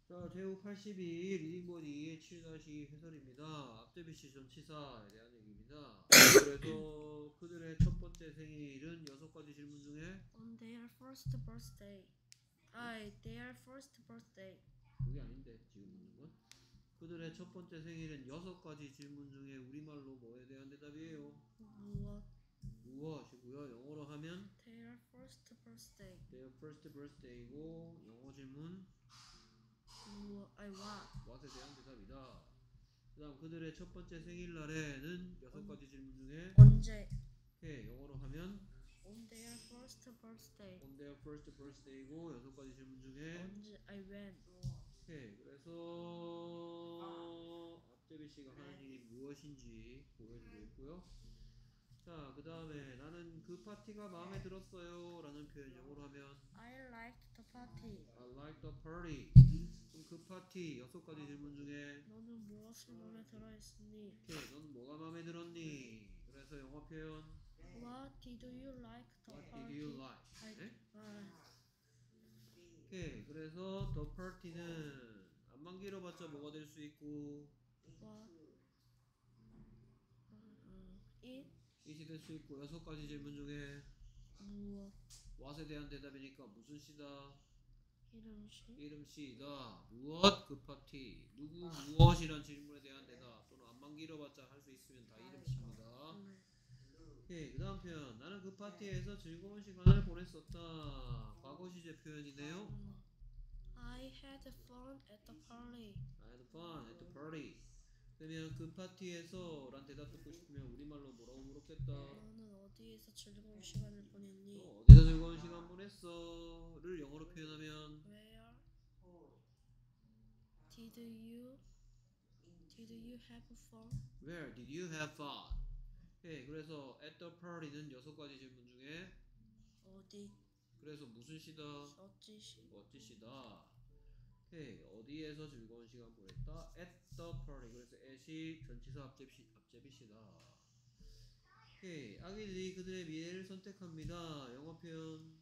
자, 제곱 82, 리딩본 2의 7-2 해설입니다. 앞제비씨 전치사에 대한 얘기입니다. 그래서 그들의 첫 번째 생일은 6가지 질문 중에 On their first birthday. Their first birthday. 그게 아닌데 지금 묻는 건 그들의 첫 번째 생일은 6가지 질문 중에 우리말로 뭐에 대한 대답이에요? 무엇? 무엇이고요. 영어로 하면 Their first birthday. their first birthday이고 영어 질문 무엇? what에 대한 대답이다. 그 다음 그들의 첫 번째 생일날에는 6가지 질문 중에 언제? 오케이, 영어로 하면 On their first birthday. on their first birthday이고 6가지 질문 중에 언제? When? 오케이, 그래서 앞제비씨가 하는 일이 무엇인지 보여주고 있고요. 자, 그 다음에 나는 그 파티가 마음에 들었어요 라는 표현 영어로 하면 I liked the party. I like the party. 그럼 그 파티 6가지 질문 중에 너는 무엇을 마음에 들어했으니? 오케이, 넌 뭐가 마음에 들었니? 그래서 영어 표현 What did you like the What party? did you like? 네? 아, 오케이, 그래서 the party는 안만 길어봤자 뭐가 될 수 있고 what? It? it이 될 수 있고 6가지 질문 중에 무엇? what에 대한 대답이니까 무슨 시다? 이름시? 이름시다. 무엇? 그 파티. 누구 무엇이란 질문에 대한 대답 또는 안만 길어봤자 할 수 있으면 다 이름시입니다. 오케이, 그 다음 표현 나는 그 파티에서 즐거운 시간을 보냈었다. 과거 시제 표현이네요. I had fun at the party. I had fun at the party. 그러면 그 파티에서 란 대답 듣고 싶으면 우리말로 뭐라고 물었겠다. 너는 어디에서 즐거운 시간을 보냈니? 어디서 즐거운 시간 보냈어? 를 영어로 표현하면 Did you have fun? Where did you have fun? 오케이, 그래서 at the party는 6가지 질문 중에 어디? 그래서 무슨 시다? 어찌시? 어찌시다. 오케이, 어디에서 즐거운 시간 보냈다? At the party. 그래서 at이 전치사 앞제비시다. 오케이, 아기들이 그들의 미래를 선택합니다. 영어 표현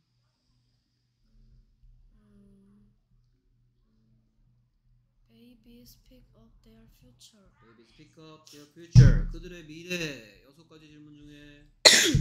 Babies pick up their future. Babies pick up their future. 그들의 미래 6가지 질문 중에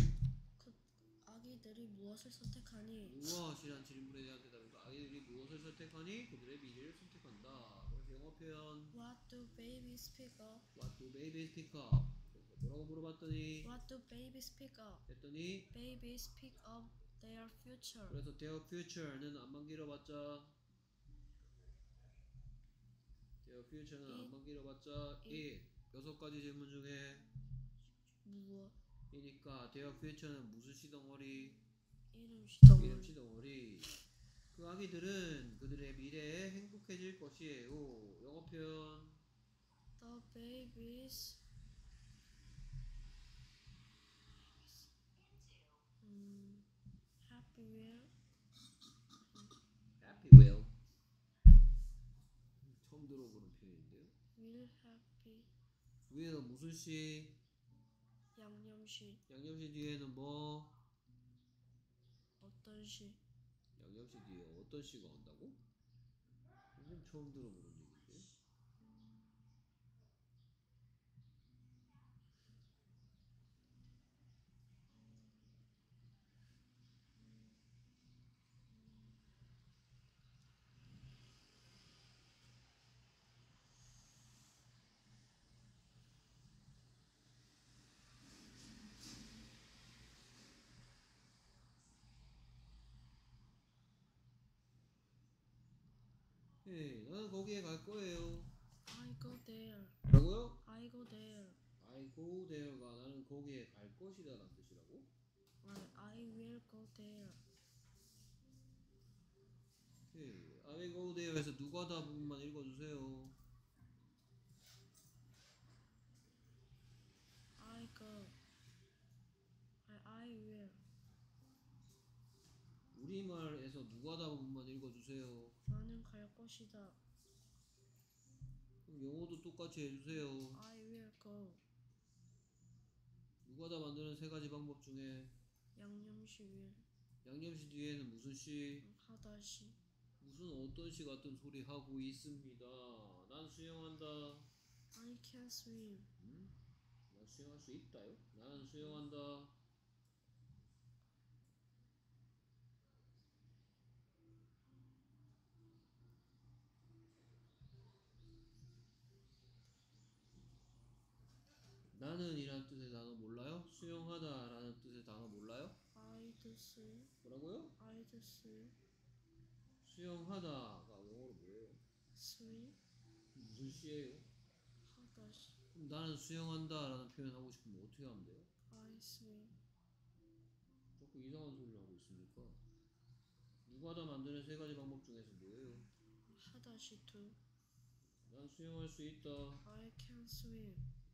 아기들이 무엇을 선택하니? 무엇이란 질문에 대한 대답이니까 아기들이 무엇을 선택하니? 그들의 미래를 선택한다. 그래서 영어 표현 What do babies pick up? What do babies pick up? 뭐라고 물어봤더니 What do babies pick up? 했더니 Babies pick up their future. 그래서 their future는 안만 길어봤자 their future는 안만 길어봤자 it 6가지 질문 중에 무엇? 이니까 their future는 무슨 시덩어리? 이름시 이름 시덩어리. 그 아기들은 그들의 미래에 행복해질 것이에요. 영어 표현 The babies happy will 처음 들어보는 표현인데요. will 무슨 시? 양념시. 양념시 뒤에는 뭐? 어떤 시? 양념시 뒤에 어떤 시가 온다고? 이건 처음 들어보는 얘기인데. 네, 나는 거기에 갈 거예요. I go there. 뭐라고요? I go there. I go there가 나는 거기에 갈 것이다 라는 뜻이라고? I will go there. 네, I go there에서 누가다 부분만 읽어주세요. I go. I will. 우리말에서 누가다 부분만 읽어주세요. 나는 갈 것이다. 그럼 영어도 똑같이 해주세요. I will go. 누가다 만드는 3가지 방법 중에 양념시 will. 양념시 뒤에는 무슨 시? 하다시. 무슨 어떤 시 같은 소리 하고 있습니다. 난 수영한다. I can swim. 난 수영할 수 있다요. 나는 수영한다. 나는 이란 뜻의 단어 몰라요? 수영하다 라는 뜻의 단어 몰라요? I do swim. 뭐라고요? I do swim. 수영하다가 영어로 뭐예요? Swim. 무슨 시예요? 하다시. 그럼 나는 수영한다 라는 표현 하고 싶으면 어떻게 하면 돼요? I swim. 자꾸 이상한 소리를 하고 있습니까? 누가 다 만드는 세 가지 방법 중에서 뭐예요? 하다시 do. 난 수영할 수 있다. I can swim.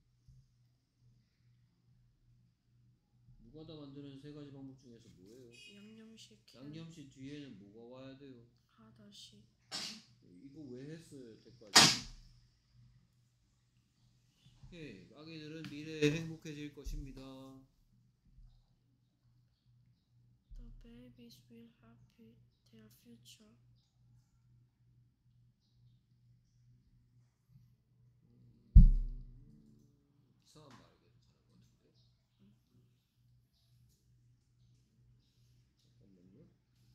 누가 다 만드는 세 가지 방법 중에서 뭐예요? 양념시 can. 양념시 뒤에는 뭐가 와야 돼요? 하다시. 이거 왜 했어요 여태까지? 오케이, 아기들은 미래에 행복해질 것입니다. The babies will happy their future. 이상한 말 계속 하는 것 같은데. 잠깐만요.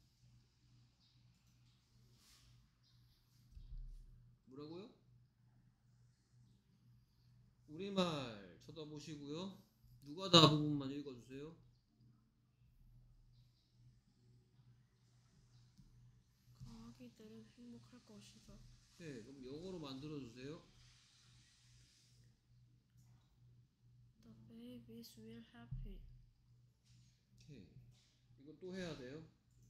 뭐라고요? 우리말 쳐다보시고요. 누가 다 부분만 읽어주세요. 아기들은 행복할 것이다. 네, 그럼 영어로 만들어주세요. The babies will happy. 오케이. 이거 또 해야 돼요.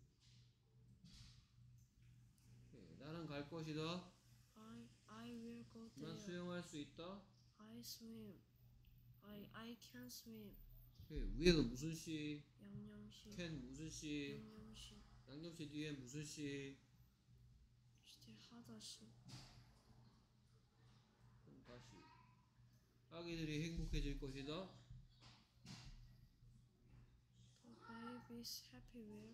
오케이. 나는 갈 것이다. I will go 난 there. 수영할 수 있다. I swim. I can swim. 오케이. 위에는 무슨 시? 양념시. can 무슨 시? 양념시. 양념시 뒤에 무슨 시? 시대 하다시. 그럼 다시. 아기들이 행복해질 것이다. The babies happy will.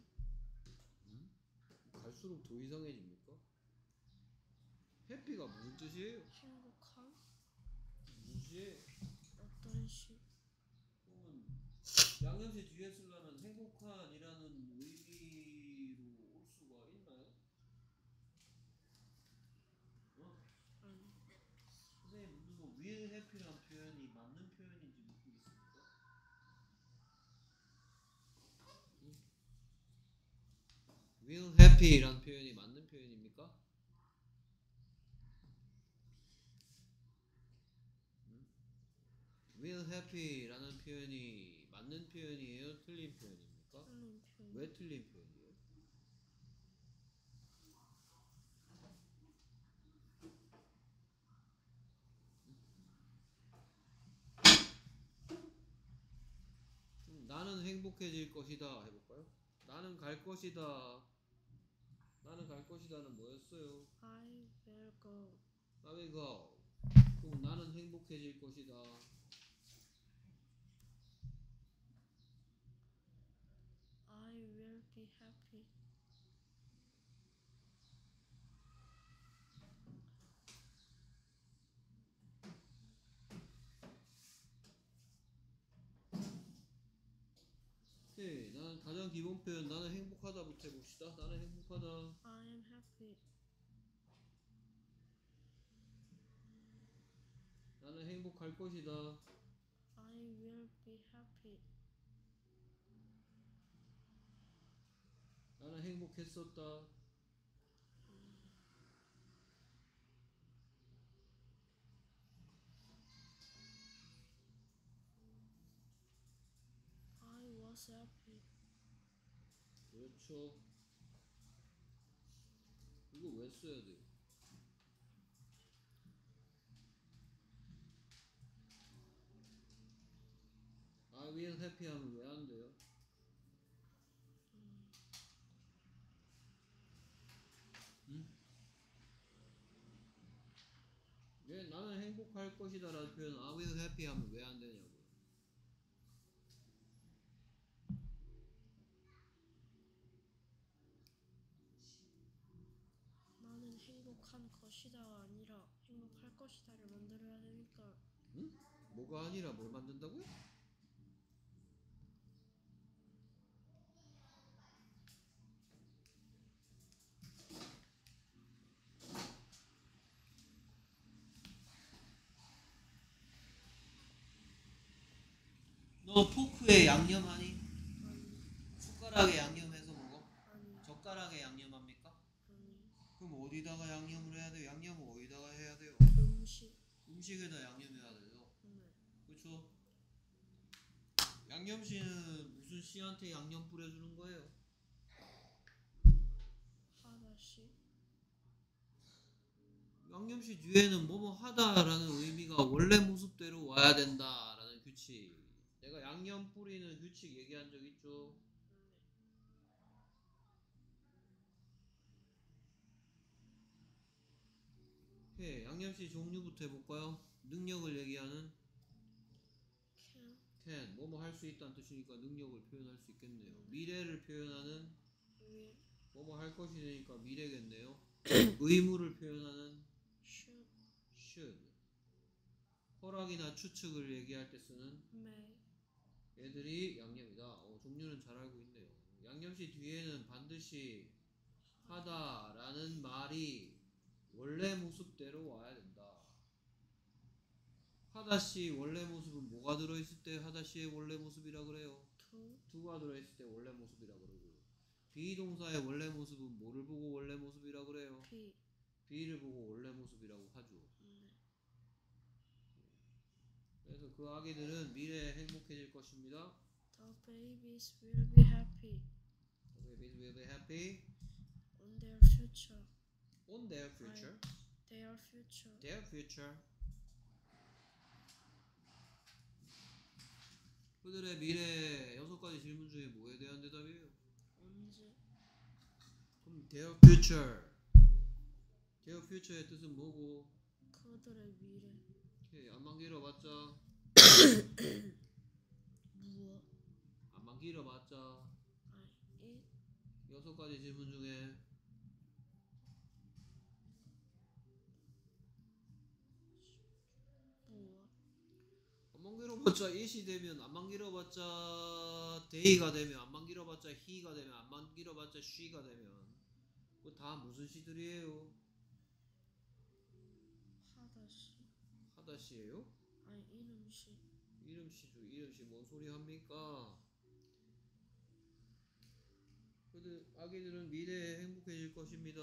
갈수록 더 이상해집니까? 해피가 무슨 뜻이에요? 행복한 무슨 시예요? 어떤 시. 그러면 양념시 뒤에 쓰려면 행복한이라는 의미로 올 수가 있나요? 어? 아니. 선생님 뭐 will happy라는 표현이 맞는 표현인지 묻고 있습니까? will happy라는 표현이 맞는 표현입니까? will happy라는 표현이 맞는 표현이에요? 틀린 표현입니까? 틀린 표현. 왜 틀린 표현이에요? 나는 행복해질 것이다 해볼까요? 나는 갈 것이다. 나는 갈 것이다는 뭐였어요? I will go. I will go. 그럼 나는 행복해질 것이다. I will be happy. 오케이, 나는 가장 기본 표현 나는 행복하다부터 해봅시다. 나는 행복하다. I am happy. 나는 행복할 것이다. I will be happy. 나는 행복했었다. I was happy. 그렇죠. 이거 왜 써야 돼요? I will happy 하면 왜 안 돼요? 왜 나는 행복할 것이다 라는 표현 I will happy 하면 왜 안 되냐고요? 행복한 것이다가 아니라 행복할 것이다를 만들어야 되니까. 응? 뭐가 아니라 뭘 만든다고요? 너 포크에 양념하니? 아니, 숟가락에 양념해서 먹어? 아니, 젓가락에 양념합니까? 아니. 그럼 어디다가 양념을 해야 돼요? 양념을 어디다가 해야 돼요? 음식. 음식에다 양념해야 되죠. 네. 그렇죠? 양념씨는 무슨 씨한테 양념 뿌려주는 거예요? 하다시. 양념씨 뒤에는 뭐뭐 하다라는 의미가 원래 모습대로 와야 된다라는 규칙. 내가 양념 뿌리는 규칙 얘기한 적 있죠? 해. 양념씨 종류부터 해볼까요? 능력을 얘기하는 can. 뭐뭐 할 수 있다는 뜻이니까 능력을 표현할 수 있겠네요. 미래를 표현하는 will. 뭐뭐 할 것이 되니까 미래겠네요. 의무를 표현하는 should. should. 허락이나 추측을 얘기할 때 쓰는 may. 얘들이 양념이다. 종류는 잘 알고 있네요. 양념씨 뒤에는 반드시 하다라는 말이 원래 모습대로 와야 된다. 하다씨 원래 모습은 뭐가 들어있을 때 하다씨의 원래 모습이라 그래요? to. to가 들어있을 때 원래 모습이라 그러고, 비동사의 원래 모습은 뭐를 보고 원래 모습이라 그래요? be. be를 보고 원래 모습이라고 하죠. 그래서 그 아기들은 미래에 행복해질 것입니다. The babies will be happy The babies will be happy on their future. on their future. Their future. Their future. 그들의 미래 6가지 질문 중에 뭐에 대한 대답이에요? 언제. 그럼 their future. their future의 뜻은 뭐고? 그들의 미래. 오케이, 안만 길어봤자 무엇. 안만 길어봤자 it. 6가지 질문 중에 무엇. 안만 길어봤자 it이 되면, 안만 길어봤자 they가 되면, 안만 길어봤자 he가 되면, 안만 길어봤자 she가 되면 그거 다 무슨 시들이에요? 하다시. 하다시예요? 아니, 이름시. 이름시죠. 이름시 뭔 소리 합니까? 그들 아기들은 미래에 행복해질 것입니다.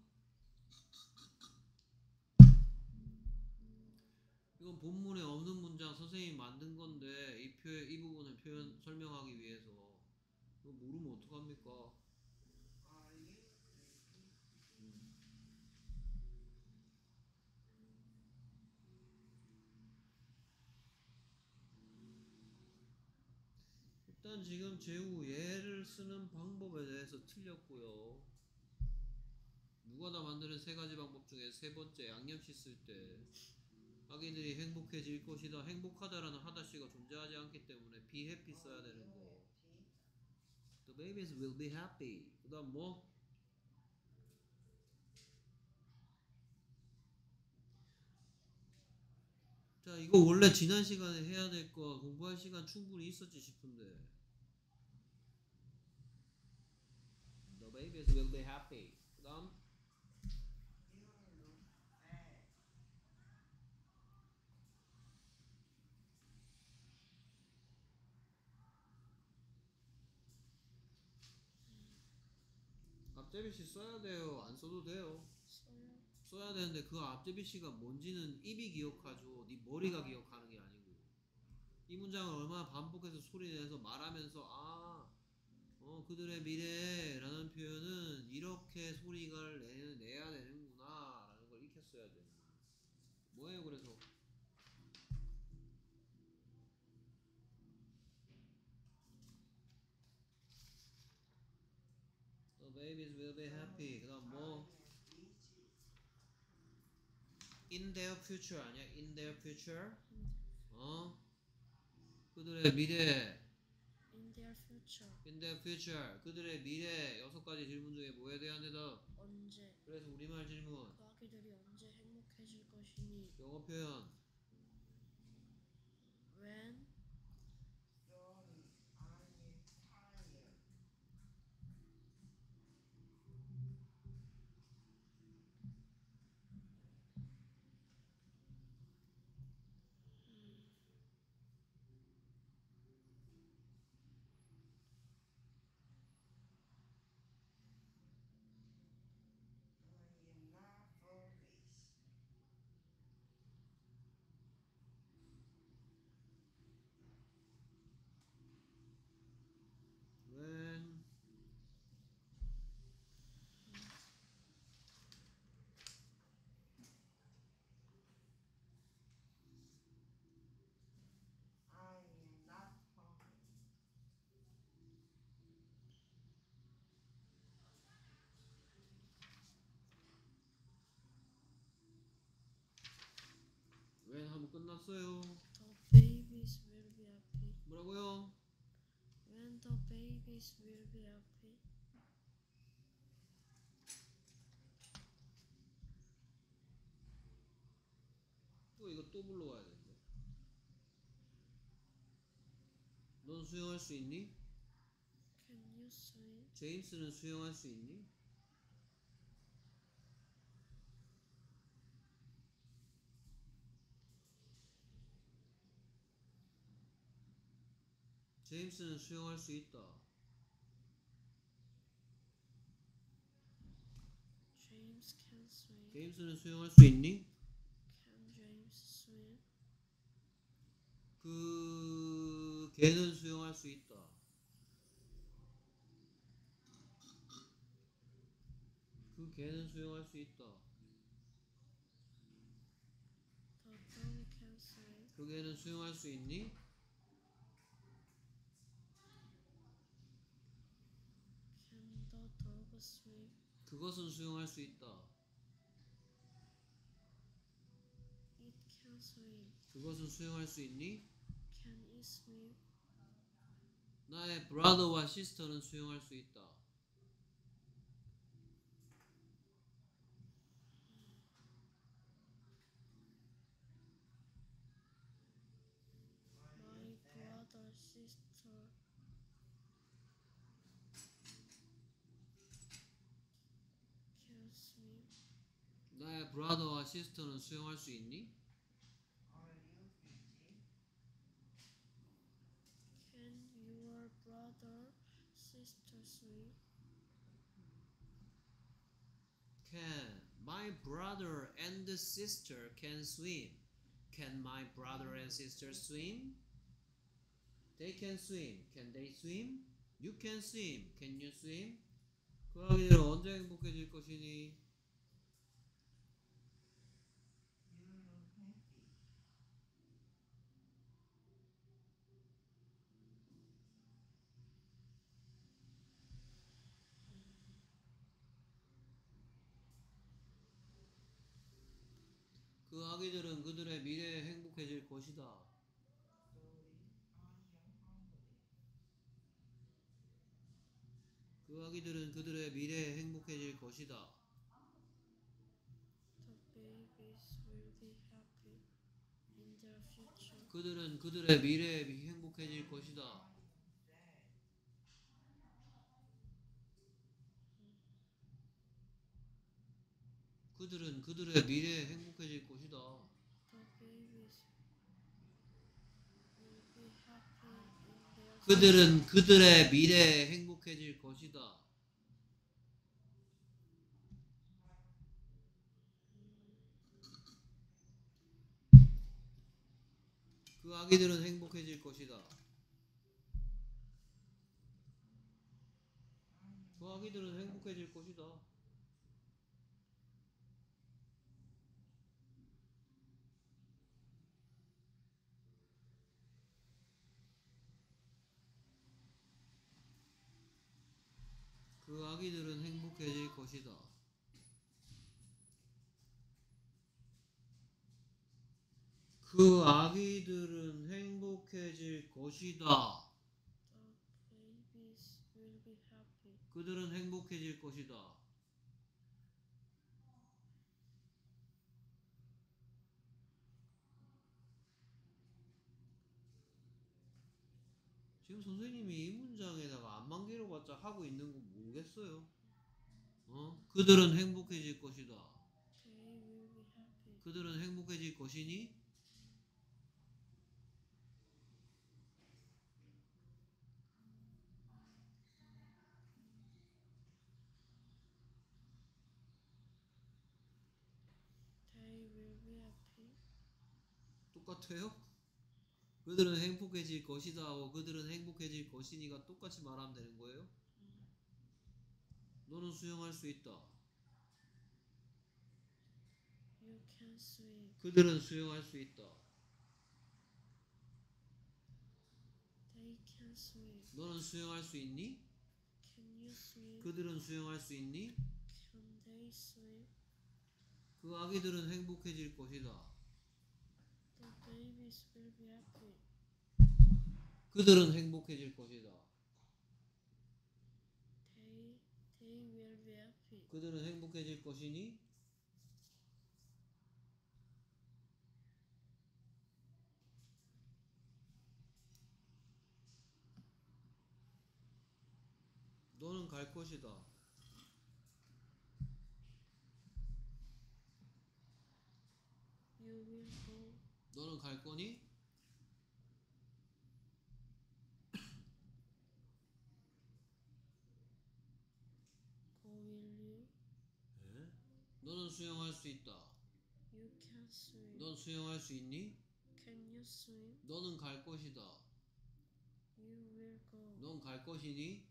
이건 본문에 없는 문장 선생님이 만든 건데 이 부분을 설명하기 위해서. 이거 모르면 어떡합니까? 일단 지금 제우 얘를 쓰는 방법에 대해서 틀렸고요. 누가 다 만드는 3가지 방법 중에 3번째 양념시 쓸 때 아기들이 행복해질 것이다. 행복하다라는 하다시가 존재하지 않기 때문에 be happy 써야 되는데 The babies will be happy. 그 다음 뭐? 자, 이거 원래 지난 시간에 해야 될 거 공부할 시간 충분히 있었지 싶은데 The babies will be happy. 그 다음 앞제비씨 써야 돼요? 안 써도 돼요? 써야 되는데 그 앞제비씨가 뭔지는 입이 기억하죠. 네 머리가 기억하는 게 아니고. 이 문장을 얼마나 반복해서 소리내서 말하면서 그들의 미래라는 표현은 이렇게 소리를 내야 되는구나 라는 걸 익혔어야 되는 거예요. 뭐예요 그래서? The babies will be happy. 그 다음 뭐? In their future 아니야? In their future? 그들의 미래 In In their future. In their future. 그들의 미래 6가지 질문 중에 뭐에 대한 대답? 언제. 그래서 우리말 질문. 그 아기들이 언제 행복해질 것이니. 영어 표현. When. When. when 하면 끝났어요. The babies will be happy. 뭐라고요? When the babies will be happy. 이거 또 불러와야 되는데. 넌 수영할 수 있니? Can you swim? 제임스는 수영할 수 있니? 제임스는 수영할 수 있다. James can swim. 제임스는 수영할 수 있니? Can James swim? 그 걔는 수영할 수 있다. 그 걔는 수영할 수 있다. The dog can swim. 그 걔는 수영할 수 있니? Can the dog swim? 그것은 수영할 수 있다. It can swim. 그것은 수영할 수 있니? Can it swim? 나의 브라더와 시스터는 수영할 수 있다. My brother, sister can swim. 나의 브라더와 시스터는 수영할 수 있니? Can your brother, sister swim? Can my brother and sister can swim? Can my brother and sister swim? They can swim. Can they swim? You can swim. Can you swim? 그 아이들은 언제 행복해질 것이니? 그 아기들은 그들의 미래에 행복해질 것이다. 그 아기들은 그들의 미래에 행복해질 것이다. The babies will be happy in their future. 그들은 그들의 미래에 행복해질 것이다. 그들은 그들의 미래에 행복해질 것이다. The babies will be happy in their 그들은 그들의 미래에 행복해질 것이다. 그 아기들은 행복해질 것이다. 그 아기들은 행복해질 것이다. 그 아기들은 행복해질 것이다. 그 아기들은 행복해질 것이다. 그들은 행복해질 것이다. 지금 선생님이 이 문장에다가 안만 길어봤자 하고 있는 거 모르겠어요. 그들은 행복해질 것이다. They will be happy. 그들은 행복해질 것이니 They will be happy. 똑같아요? 그들은 행복해질 것이다 하고 그들은 행복해질 것이니가 똑같이 말하면 되는 거예요? 너는 수영할 수 있다. You can swim. 그들은 수영할 수 있다. They can swim. 너는 수영할 수 있니? Can you swim? 그들은 수영할 수 있니? Can they swim? 그 아기들은 행복해질 것이다. The babies will be happy. 그들은 행복해질 것이다. They will be happy. 그들은 행복해질 것이니 너는 갈 것이다. You will go. 너는 갈 거니? Go will you? 너는 수영할 수 있다. You can swim. 넌 수영할 수 있니? Can you swim? 너는 갈 것이다. You will go. 넌 갈 것이니?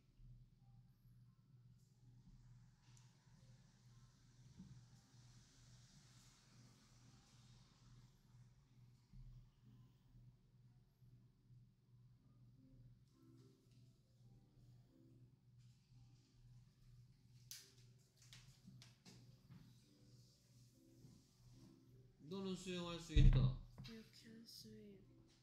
너는 수영할 수 있다. You can swim.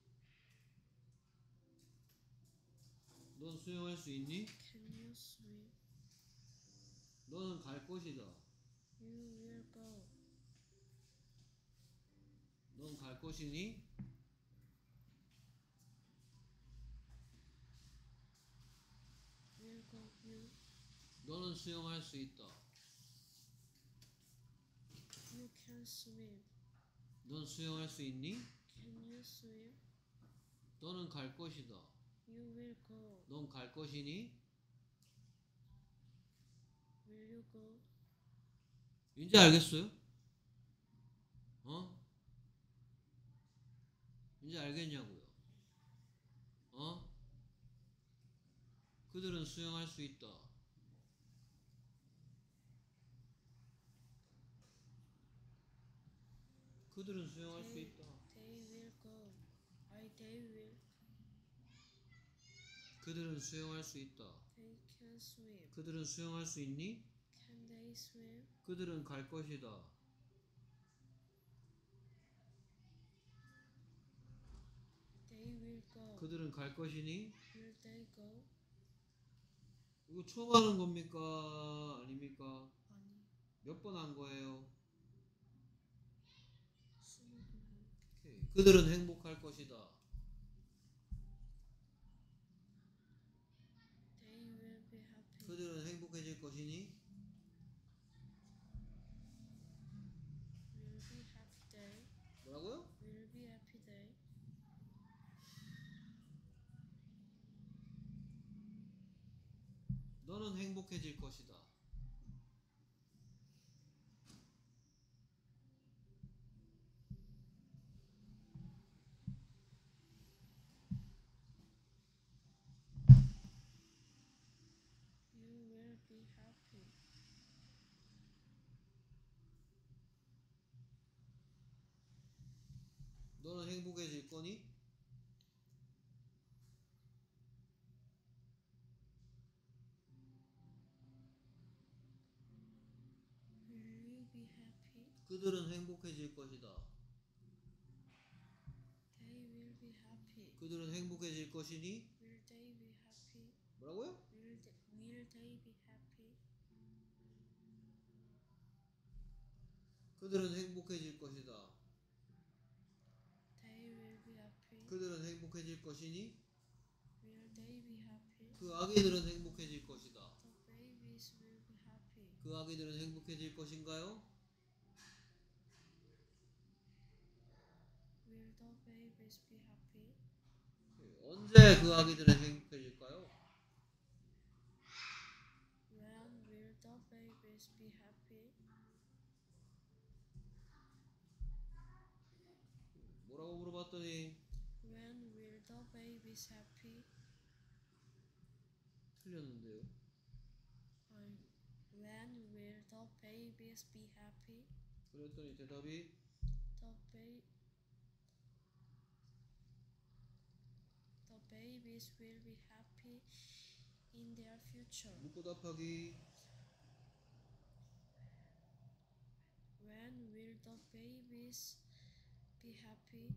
넌 수영할 수 있니? Can you swim? 너는 갈 것이다. You will go. 넌 갈 것이니? Will go you. 너는 수영할 수 있다. You can swim. 넌 수영할 수 있니? Can you swim? 너는 갈 것이다. You will go. 넌 갈 것이니? Will you go? 이제 알겠어요? 이제 알겠냐고요? 그들은 수영할 수 있다. 그들은 수영할 수 있다. They will go. They will. 그들은 수영할 수 있다. They can swim. 그들은 수영할 수 있니? Can they swim? 그들은 갈 것이다. They will go. 그들은 갈 것이니? Will they go? 이거 처음 하는 겁니까? 아닙니까? 아니. 몇 번 한 거예요? 20분. 오케이. 그들은 행복할 것이다. They will be happy. 그들은 행복해질 것이니? Will be happy day. 뭐라고요? Will be happy day. 너는 행복해질 것이다. You will be happy. 너는 행복해질 거니? Will you be happy? 그들은 행복해질 것이다. They will be happy. 그들은 행복해질 것이니? Will they be happy? 뭐라고요? Will they be happy? 그들은 행복해질 것이다. They will be happy. 그들은 행복해질 것이니 Will they be happy? 그 아기들은 행복해질 것이다. The babies will be happy. 그 아기들은 행복해질 것인가요? Will the babies be happy? 언제 그 아기들은 행복해질까요? When will the babies be happy? 뭐라고 물어봤더니 When will the babies happy? 틀렸는데요. When will the babies be happy? 그랬더니 대답이 The babies will be happy in their future. 묻고 답하기. When will the babies be happy?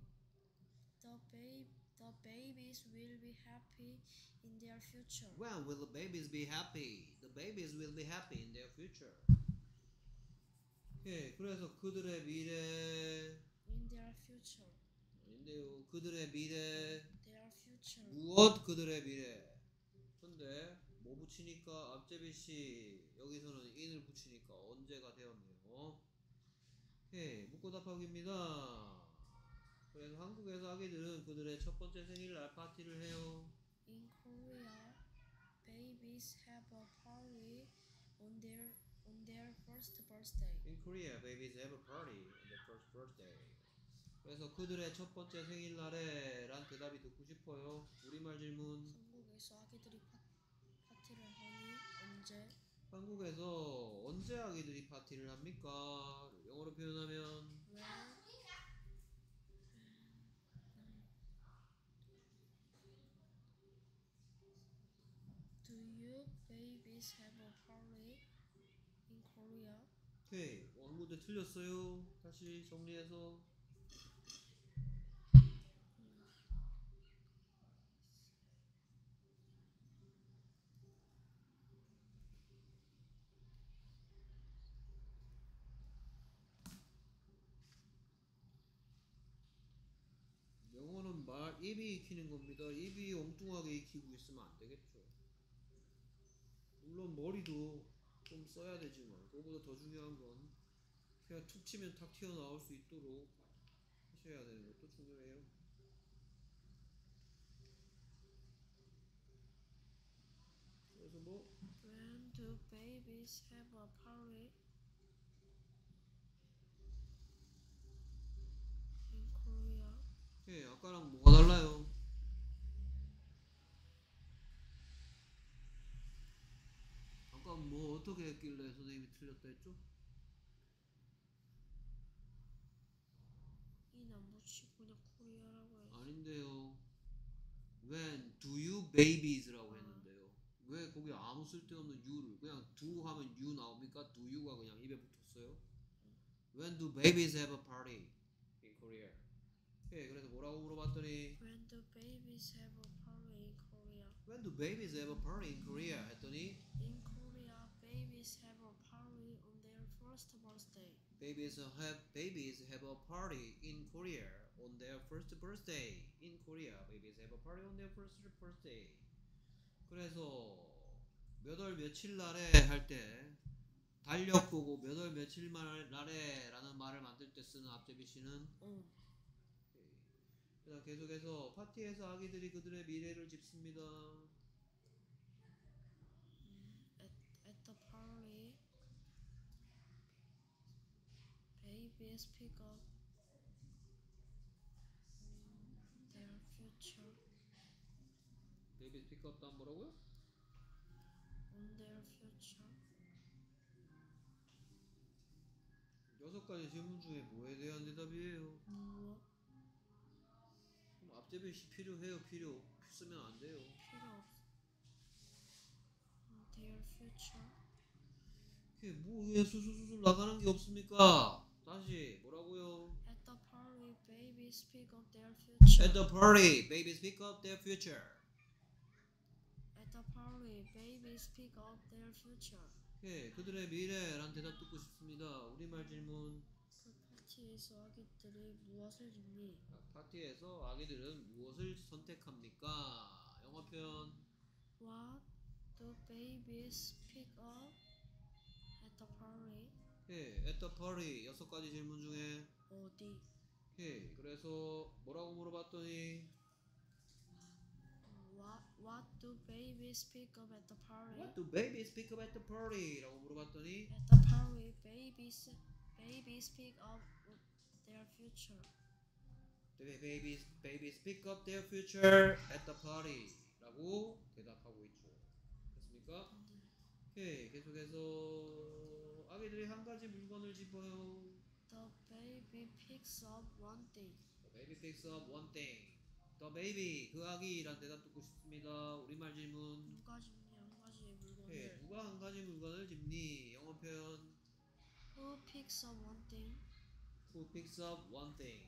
The babies will be happy in their future. When will the babies be happy? The babies will be happy in their future. 예, 그래서 그들의 미래 In their future. 아닌데요. 그들의 미래 Their future. 무엇 그들의 미래. 근데 뭐 붙이니까 앞제비씨 여기서는 in을 붙이니까 언제가 되었네요. 예, 묻고 답하기입니다. 그래서 한국에서 아기들은 그들의 첫 번째 생일날 파티를 해요. In Korea, babies have a party on their first birthday. In Korea, babies have a party on their first birthday. 그래서 그들의 첫 번째 생일날에 란 대답이 듣고 싶어요. 우리말 질문. 한국에서 아기들이 파티를 하니 언제? 한국에서 언제 아기들이 파티를 합니까? 영어로 표현하면 Do you babies have a party in Korea? 오케이, 한 문제 틀렸어요. 다시 정리해서. 영어는 입이 익히는 겁니다. 입이 엉뚱하게 익히고 있으면 안 되겠죠. 물론 머리도 좀 써야 되지만 그거보다 더 중요한 건 그냥 툭 치면 탁 튀어나올 수 있도록 하셔야 되는 것도 중요해요. 그래서 뭐 When do babies have a party in Korea? 예, 아까랑 뭐가 달라요? 아까 뭐 어떻게 했길래 선생님이 틀렸다 했죠? 이안 붙이고 그냥 코리아라고 해서. 아닌데요. When do you babies라고 했는데요. 왜 거기 아무 쓸데없는 you를 그냥 do 하면 you 나옵니까? do you가 그냥 입에 붙었어요. When do babies have a party in Korea? 예, 그래서 뭐라고 물어봤더니 When do babies have a party in Korea? When do babies have a party in Korea? 했더니 In Korea, babies have a party on their first birthday. babies have a party in Korea on their first birthday. In Korea, babies have a party on their first birthday. 그래서 몇 월 며칠 날에 할 때 달력 보고 몇 월 며칠 날에 라는 말을 만들 때 쓰는 앞제비씨는 그다음 계속해서 파티에서 아기들이 그들의 미래를 짚습니다. At the party, babies pick up their future 베이비 픽업 다음 뭐라고요? on their future. 6가지 질문 중에 뭐에 대한 대답이에요? 무엇? 그럼 앞제비씨 필요해요? 필요 쓰면 안 돼요. 필요 없어. On their future. 그게 뭐에 수수수술 나가는 게 없습니까? 다시 뭐라고요? At the party, babies pick up their future. At the party, babies pick up their future. At the party, babies pick up their future. 예, 그들의 미래란 대답 듣고 싶습니다. 우리말 질문. 파티에서 아기들이 무엇을 입니? 파티에서 아기들은 무엇을 선택합니까? 영어 표현. What do babies pick up at the party? 예, at the party 6가지 질문 중에 어디? 오케이. 그래서 뭐라고 물어봤더니 What do babies pick up at the party? What do babies pick up at the party? 라고 물어봤더니 At the party, babies pick up their future. The babies pick up their future at the party 라고 대답하고 있죠. 됐습니까? 오케이. 계속해서 아기들이 한 가지 물건을 집어요. The baby picks up one thing. The baby picks up one thing. The baby 그 아기란 대답 듣고 싶습니다. 우리말 질문. 누가 집니 한 가지의 물건을? 네, 누가 한 가지 물건을 집니? 영어 표현. Who picks up one thing? Who picks up one thing?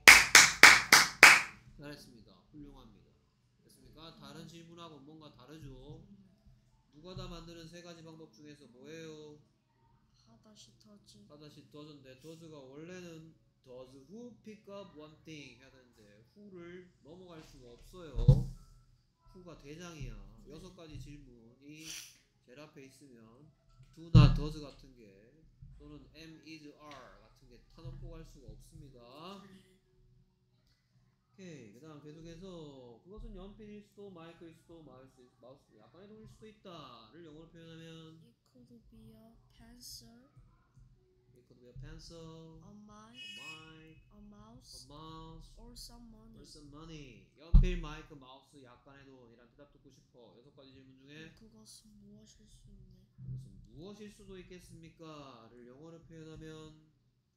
잘했습니다. 훌륭합니다. 됐습니까? 다른 질문하고 뭔가 다르죠? 누가 다 만드는 세 가지 방법 중에서 뭐예요? 하다시 터지. 하다시 does인데 does가 원래는 does who pick up one thing 해야 되는데 who를 넘어갈 수가 없어요. who가 대장이야. 6가지 질문이 제일 앞에 있으면 do나 does 같은 게 또는 am, is, are 같은 게 타넘고 갈 수가 없습니다. 오케이. 그 다음 계속해서 그것은 연필일 수도 마이크일 수도 마우스 약간의 돈일 수도 있다를 영어로 표현하면 It could be a pencil, it could be a pencil, a mic, a mouse, mouse, or some money. or some money. 연필, 마이크, 마우스, 약간의 돈이란 대답 듣고 싶어. 6가지 질문 중에 그것은 무엇일 수 있네? 그것은 무엇일 수도 있겠습니까? 를 영어로 표현하면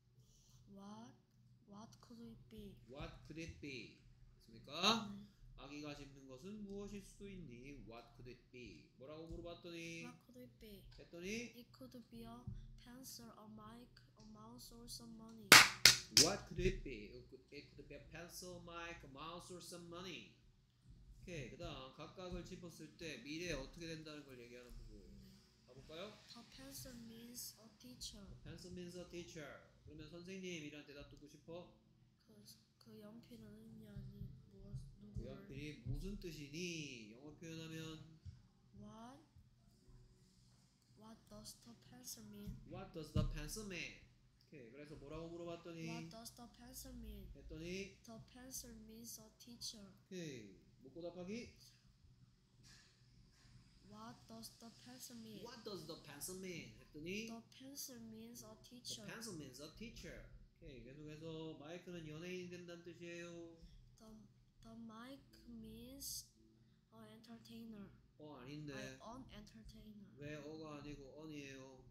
What could it be? what could it be? 됐습니까? 네. 아기가 집는 것은 무엇일 수도 있니? What could it be? 뭐라고 물어봤더니 What could it be? 했더니 It could be a pencil, a mic, a mouse, or some money. What could it be? It could be a pencil, mic, a mouse, or some money. 오케이. 그 다음 각각을 짚었을 때 미래에 어떻게 된다는 걸 얘기하는 부분 가볼까요? The pencil means a teacher. Pencil means a teacher. 그러면 선생님이란 대답 듣고 싶어? 그 연필은 의미 아닌 무엇 그 누구를? 연필이 무슨 뜻이니? 영어 표현하면 What does the pencil mean? What does the pencil mean? 오케이. 그래서 뭐라고 물어봤더니 What does the pencil mean? 했더니 The pencil means a teacher. 오케이. 묻고 답하기 What does the pencil mean? What does the pencil mean? 했더니 The pencil means a The teacher. pencil means a teacher. 오케이. 계속해서 마이크는 연예인이 된다는 뜻이에요. The mic means an entertainer. 아닌데 An entertainer. 왜 어가 아니고 on이에요?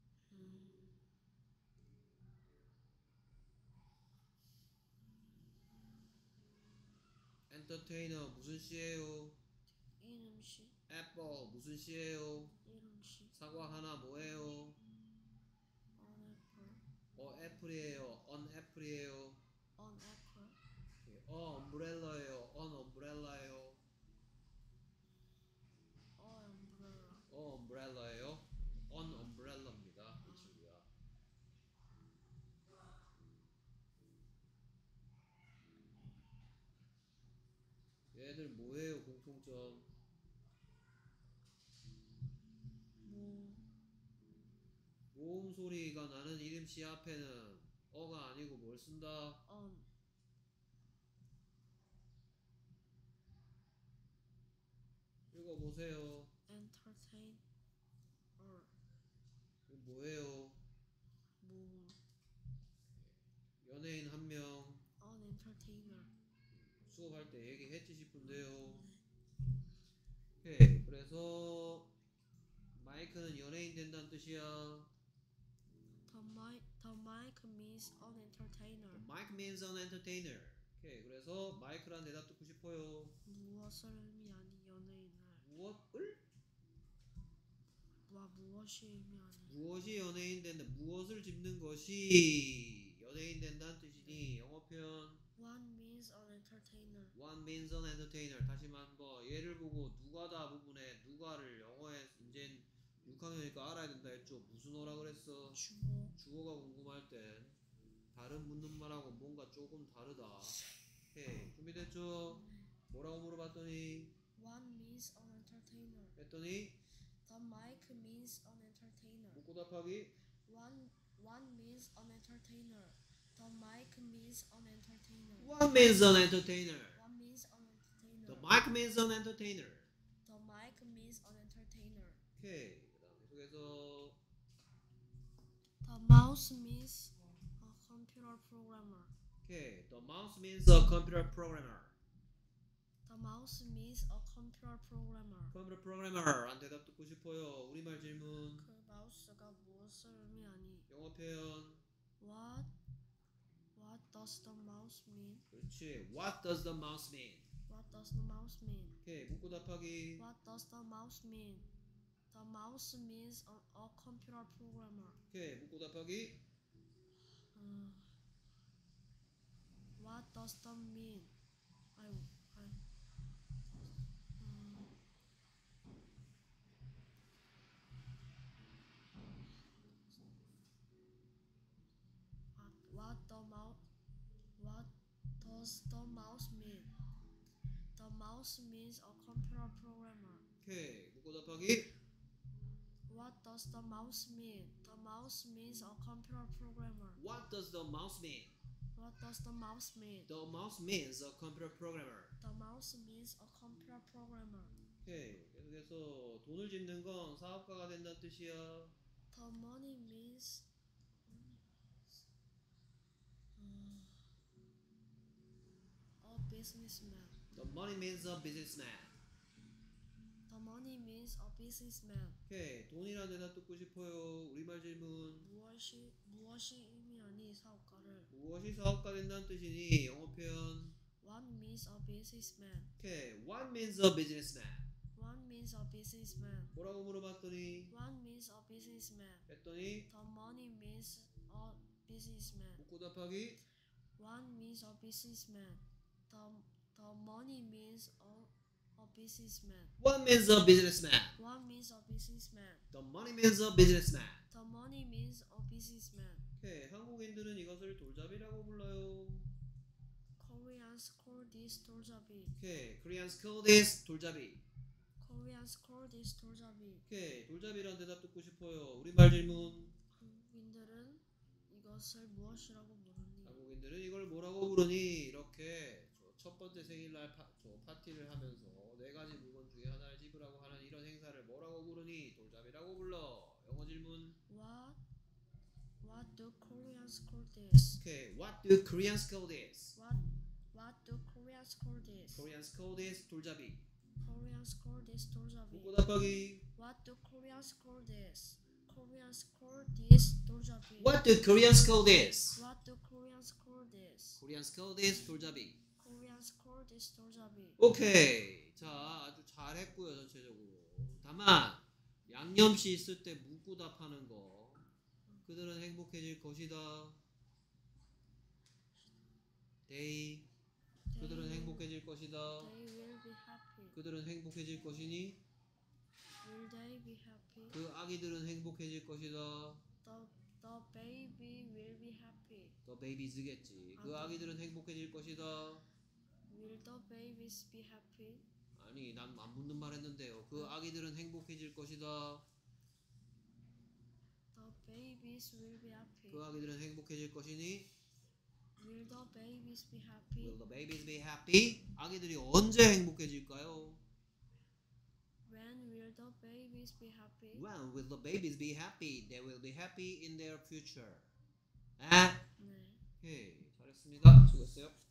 entertainer 무슨 씨예요? 이름시. apple 무슨 씨예요? 이름시. 사과 하나 뭐예요? An apple. 애플이에요. on 애플이에요. An apple. umbrella예요. on umbrella예요. umbrella. umbrella예요. on umbrella입니다. 이 친구야. 얘들 뭐예요? 공통점. 모음 소리가 나는 이름 씨 앞에는 어가 아니고 뭘 쓴다? 읽어보세요. Entertain. 이거 뭐예요? 연예인 한 명 An entertainer. 수업할 때 얘기했지 싶은데요. 오케이. 그래서 마이크는 연예인 된다는 뜻이야. The mic means an entertainer. Mike means an entertainer. 오케이. 그래서 마이크란 대답 듣고 싶어요. 무엇을 의미 아닌 연예인을. 무엇을? 무엇이 의미 아닌. 무엇이 연예인 된다? 무엇을 집는 것이 연예인 된다는 뜻이니 영어 표현. One means an entertainer. One means an entertainer. 다시 한번 얘를 보고 누가다 부분에 누가를 영어에 이제 6학년이니까 알아야 된다 했죠. 무슨 어라 그랬어? 주어. 주어가 궁금할 땐 다른 묻는 말하고 뭔가 조금 다르다. 오케이. 준비됐죠? 뭐라고 물어봤더니 What means an entertainer? 했더니 The mic means an entertainer. 묻고 답하기 What means an entertainer? The mic means an entertainer. What means an entertainer? What means an entertainer? The mic means an entertainer. The mic means an entertainer. 오케이. 그다음 계속해서 The mouse means a computer programmer. 오케이. The mouse means a computer programmer. The mouse means a computer programmer. 컴퓨터 프로그래머란 대답 듣고 싶어요. 우리말 질문. 그 마우스가 무엇을 의미하니? 영어 표현. What does the mouse mean? 그렇지. What does the mouse mean? What does the mouse mean? 오케이. 묻고 답하기. What does the mouse mean? The mouse means a computer programmer. 오케이. 묻고 답하기. What does that mean? What does the mouse mean? The mouse means a computer programmer. 오케이. 묻고 답하기. What does the mouse mean? The mouse means a computer programmer. What does the mouse mean? What does the mouse mean? The mouse means a computer programmer. The mouse means a computer programmer. 오케이. 계속해서 돈을 짓는 건 사업가가 된다는 뜻이야. The money means a businessman. The money means a businessman. The money means a businessman. 오케이. 돈이라는 대답 듣고 싶어요. 우리말 질문. 무엇이 의미하니 사업가를? 무엇이 사업가 된다는 뜻이니? 영어 표현. What means a businessman? 오케이. What means a businessman? What means a businessman? 뭐라고 물어봤더니 What means a businessman? 했더니 The money means a businessman. 묻고 답하기. What means a businessman? The money means a businessman. What means a businessman? What means a businessman? The money means a businessman. The money means a businessman. 오케이. 한국인들은 이것을 돌잡이라고 불러요. Koreans call this 돌잡이. 오케이. Koreans call this 돌잡이. Koreans call this 돌잡이. 오케이. 돌잡이란 대답 듣고 싶어요. 우리말 질문. 한국인들은 이것을 무엇이라고 부르니? 한국인들은 이걸 뭐라고 부르니? 이렇게 첫 번째 생일날 파티를 하면서 네 가지 물건 중에 하나를 집으라고 하는 이런 행사를 뭐라고 부르니? 돌잡이라고 불러. 영어 질문. What do Koreans call this? 오케이. What do Koreans call this? What do Koreans call this? Koreans call this 돌잡이. Koreans call this 돌잡이. 묻고 답하기. What do Koreans call this? Koreans call this 돌잡이. What do Koreans call this? What do Koreans call this? Koreans call this 돌잡이. Koreans call this 돌잡이. 오케이. 자, 아주 잘했고요 전체적으로. 다만 양념씨 있을 때 묻고 답하는 거. 그들은 행복해질 것이다. They. 그들은 행복해질 것이다. They will be happy. 그들은 행복해질 것이니 Will they be happy? 그 아기들은 행복해질 것이다. The baby will be happy. The babies겠지. 그 아기들은 행복해질 것이다. Will the babies be happy? 아니, 난 안 묻는 말 했는데요. 그 아기들은 행복해질 것이다. The babies will be happy. 그 아기들은 행복해질 것이니 Will the babies be happy? Will the babies be happy? 아기들이 언제 행복해질까요? When will the babies be happy? When will the babies be happy? They will be happy in their future. 아? 네. 오케이. 잘했습니다. 수고했어요.